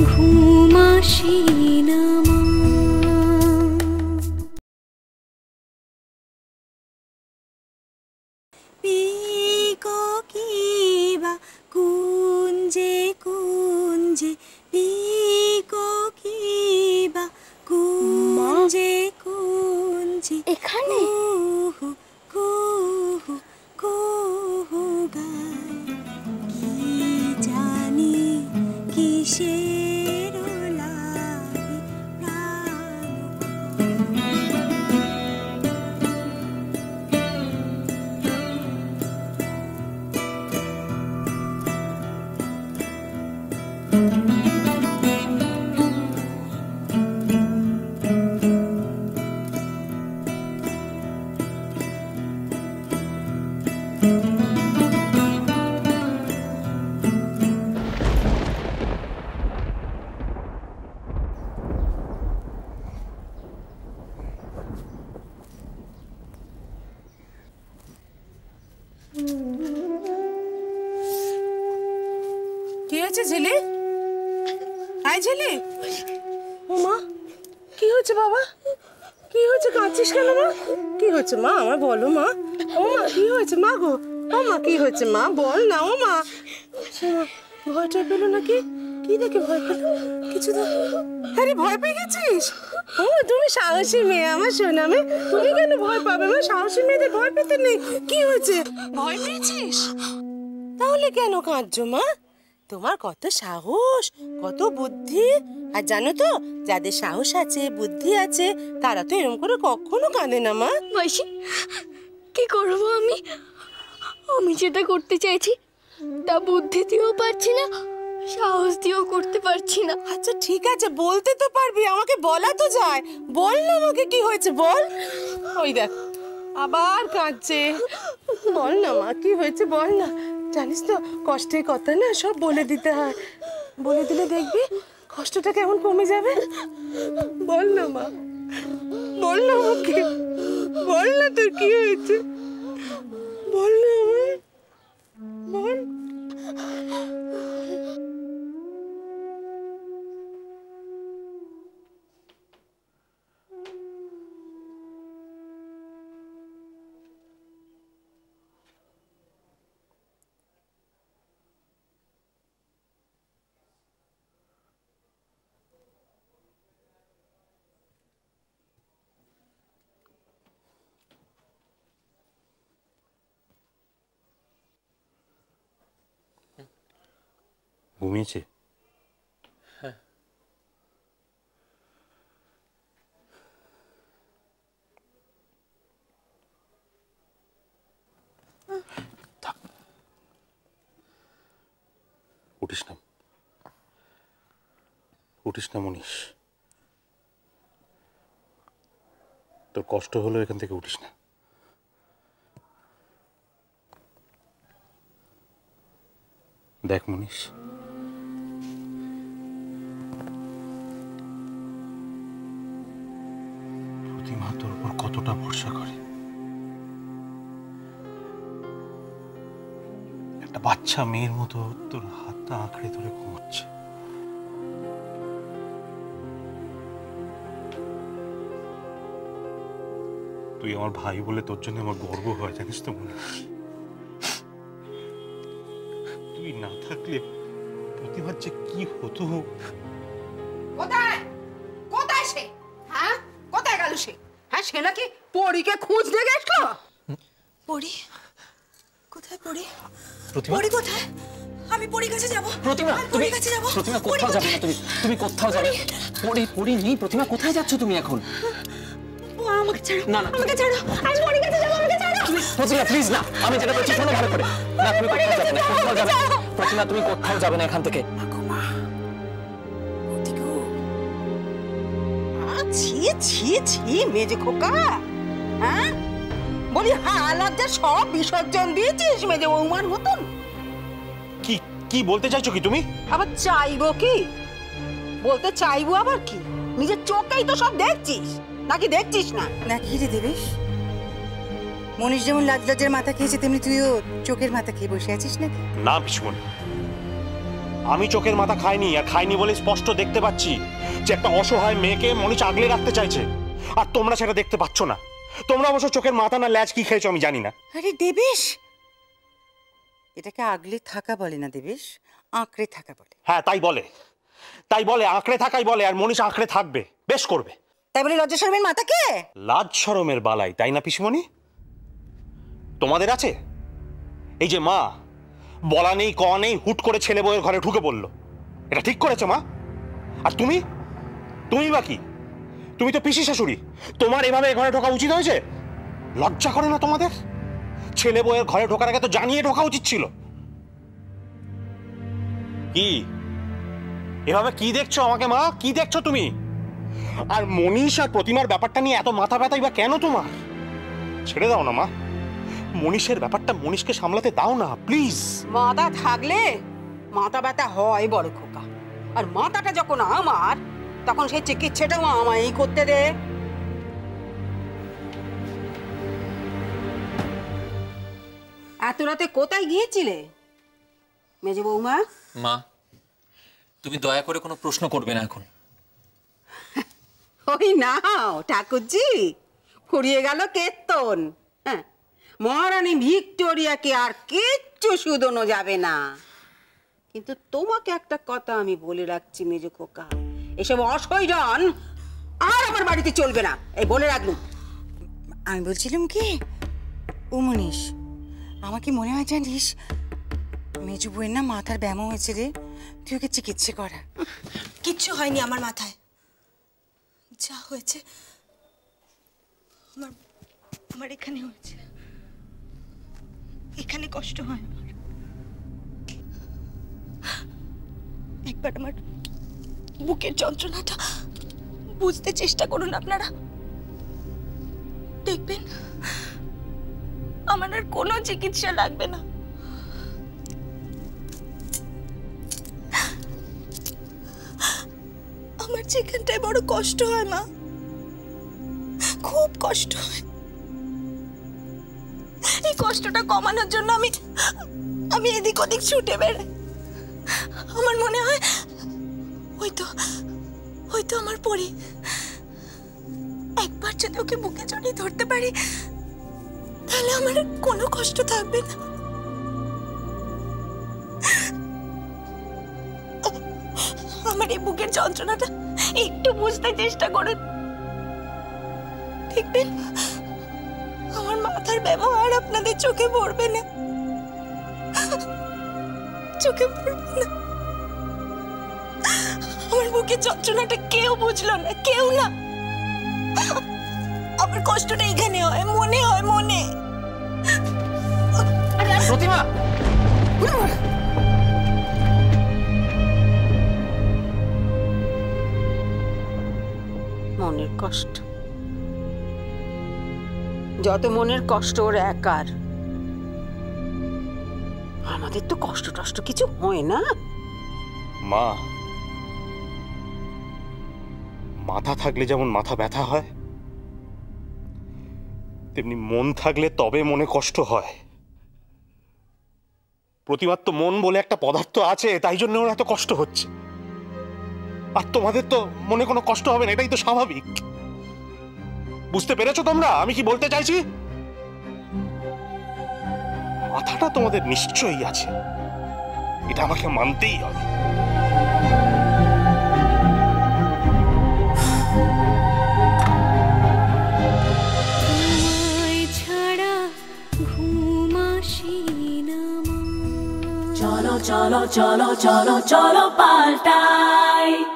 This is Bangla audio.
ঘুম আসে না মা। পিককিবা কুঞ্জে কুঞ্জে, পিককিবা কুঞ্জে কুঞ্জে, এখানে কুহু কুহু কুহু গায়, কি জানি কিসের লাগে কি হয়েছে ঝিলি? আয় ঝিলি। ও মা, কি হয়েছে বাবা? কি হয়েছে, কাঁদছিস কেন মা? কি হয়েছে মা, আমার বলো মা। ও মা, কি হয়েছে মা গো? ও মা, কি হয়েছে মা, বল না। ও মা, ভয়টা পেলো নাকি? কি দেখে ভয় পেলো? কিছু তো। আরে ভয় পেয়ে গেছিস? ও তুমি সাহসী মেয়ে, আমার সোনা মেয়ে, তুমি কেন ভয় পাবে মা? সাহসী মেয়েদের ভয় পেতে নেই। কি হয়েছে, ভয় পেয়েছিস? তাহলে কেন কাঁদছো মা? তোমার কত সাহস, কত বুদ্ধি। আর জানো তো, যাদের সাহস আছে, বুদ্ধি আছে, তারা তো এরকম করে কখনো কাঁদে না মা। মাসি, কি করবো আমি? আমি যেটা করতে চাইছি তা বুদ্ধি দিয়েও পারছি না, সাহস দিয়েও করতে পারছি না। আচ্ছা ঠিক আছে, বলতে তো পারবি, আমাকে বলা তো যায়। বল না আমাকে, কি হয়েছে বল। ওই দেখ আবার কাঁদছে। বল না মা, কি হয়েছে বল না। জানিস তো, কষ্টের কথা না সব বলে দিতে হয়, বলে দিলে দেখবি কষ্টটা কেমন কমে যাবে। বল না মা, বল না আমাকে, বল না তোর কি হয়েছে, বল না আমায়, বল। ঘুমিয়েছে? হ্যাঁ। উঠিস না, উঠিস না মনীষ, তোর কষ্ট হলো, এখান থেকে উঠিস না। দেখ মনীষ, প্রতিমা তোর উপর কতটা ভরসা করে। একটা বাচ্চা মেয়ের মতো তোর হাতটা আঁকড়ে ধরে ঘুমোচ্ছে। তুই আমার ভাই বলে তোর জন্য আমার গর্ব হয়, জানিস তো মনীষ। তুই না থাকলে প্রতিমার যে কি হতো। কোথায় কোথায় সে? হ্যাঁ, কোথায় গেল সে? হ্যাঁ, সে নাকি পরীকে খুঁজতে গেছো? পরি কোথায়? পরি, প্রতিমা, পরি কোথায়? আমি পরি কাছে যাব। প্রতিমা, তুমি কাছে যাব। প্রতিমা কোথাও যাবে না, তুমি কোথাও যাবে না। পরি নেই, প্রতিমা কোথায় যাচ্ছ তুমি এখন? আমাকে ছাড়ো, না না, আমাকে ছাড়ো, আমি পরি কাছে যাব, আমাকে ছাড়ো। প্রতিমা প্লিজ না, আমি যেটা বলছি শোনো ভালো করে। না তুমি কোথাও যাবে না, কোথাও যাবে না প্রতিমা, তুমি কোথাও যাবে না এখান থেকে। ছি ছি ছি মেজে খোকা, হ্যাঁ বলি, হালাতে সব বিসর্জন দিয়েছিস মেজে বৌমার মতন। কি কি বলতে চাইছো কি তুমি? আবার চাইবো কি, বলতে চাইবো আবার কি? নিজের চোখেই তো সব দেখছিস, নাকি দেখছিস না? নাকি রে দেবেশ, মনীষ যেমন লাজ লজ্জার মাথা খেয়েছে, তেমনি তুইও চোখের মাথা খেয়ে বসে আছিস নাকি? না পিসমণি, আমি চোখের মাথা খাইনি, আর খাইনি বলে স্পষ্ট দেখতে পাচ্ছি যে একটা অসহায় মেয়েকে মনীষ আগলে রাখতে চাইছে, আর তোমরা সেটা দেখতে পাচ্ছ না। তোমরা অবশ্য চোখের মাথা না ল্যাজ কি খেয়েছো আমি জানি না। আরে দেবেশ, এটাকে আগলে থাকা বলে না দেবেশ, আঁকড়ে থাকা বলে। হ্যাঁ তাই বলে, তাই বলে, আঁকড়ে থাকাই বলে, আর মনীষ আঁকড়ে থাকবে, বেশ করবে। তাই বলে লজ্জা শরমের মাথাকে? লাজ শরমের বালাই, তাই না পিসিমণি? তোমাদের আছে? এই যে মা বলা নেই ক নেই হুট করে ছেলে বউয়ের ঘরে ঢুকে পড়লো, এটা ঠিক করেছে মা? আর তুমি বা কি? তুমি তো পিসি শাশুড়ি, তোমার এভাবে ঘরে ঢোকা উচিত হয়েছে? লজ্জা করে না তোমাদের? ছেলে বউয়ের ঘরে ঢোকার আগে তো জানিয়ে ঢোকা উচিত ছিল। কি এভাবে কি দেখছো আমাকে মা? কি দেখছো তুমি? আর মনীষ আর প্রতিমার ব্যাপারটা নিয়ে এত মাথা ব্যথাই বা কেন তোমার? ছেড়ে দাও না মা, মনীষের ব্যাপারটা মনীষকে সামলাতে দাও না প্লিজ। মাথা থাকলে মাথা ব্যথা হয় বড় খোকা, আর মাথাটা যখন আমার তখন সেই চিকিৎসাটাও আমায় করতে দে। এত রাতে কোথায় গিয়েছিলে মেজে বৌমা? মা, তুমি দয়া করে কোনো প্রশ্ন করবে না এখন। ওই নাও ঠাকুরজি, ফুরিয়ে গেল কেতন। হ্যাঁ, মহারানী ভিক্টোরিয়াকে আর কিচ্ছু শুধোনো যাবে না। কিন্তু তোমাকে একটা কথা আমি বলে রাখছি মেজো খোকা, এসব অসৈজন আর আমার বাড়িতে চলবে না, এই বলে রাখলুম। আমি বলছিলাম কি, ও মনীষ, আমার কি মনে হয় জানিস, মেজু বউয়ের না মাথার ব্যামো হয়েছে রে, তুই ওকে চিকিৎসা করা। কিচ্ছু হয়নি আমার মাথায়, যা হয়েছে আমার এখানে হয়েছে। এখানে কষ্ট হয় আমার। একবার আমার বুকের যন্ত্রণাটা বুঝতে চেষ্টা করুন আপনারা, দেখবেন আমার আর কোনো চিকিৎসা লাগবে না। আমার যেখানটায় বড় কষ্ট হয় মা, খুব কষ্ট হয়। এই কষ্টটা কমানোর জন্য আমি এদিক ওদিক ছুটে বেড়াই। আমার মনে হয় হয়তো আমার পরি, একবার যদি ওকে বুকে জড়িয়ে ধরতে পারি তাহলে আমার কোনো কষ্ট থাকবে না। আমার এই বুকের যন্ত্রণাটা একটু বুঝতে চেষ্টা করুন, দেখবেন আমার মাথার ব্যবহার আপনাদের চোখে পড়বে না, চোখে পড়বে না। আমার বুকের যন্ত্রণাটা কেউ বুঝলো না, কেউ না। আমার কষ্টটা এখানে হয়, মনে হয়, মনে। প্রতিমা, মনের কষ্ট, যত মনের কষ্ট ওর একার, আমাদের তো কষ্ট টষ্ট কিছু হয় না। মা, মাথা থাকলে যেমন মাথা ব্যথা হয়, তেমনি মন থাকলে তবে মনে কষ্ট হয়। প্রতিমার তো মন বলে একটা পদার্থ আছে, তাই জন্য ওর এত কষ্ট হচ্ছে। আর তোমাদের তো মনে কোনো কষ্ট হবে না, এটাই তো স্বাভাবিক। বুঝতে পেরেছো তোমরা আমি কি বলতে চাইছি? মাথাটা তোমাদের নিশ্চয়ই আছে, এটা আমাকে মানতেই হবে। চলো চলো চলো চলো চলো পাল্টাই।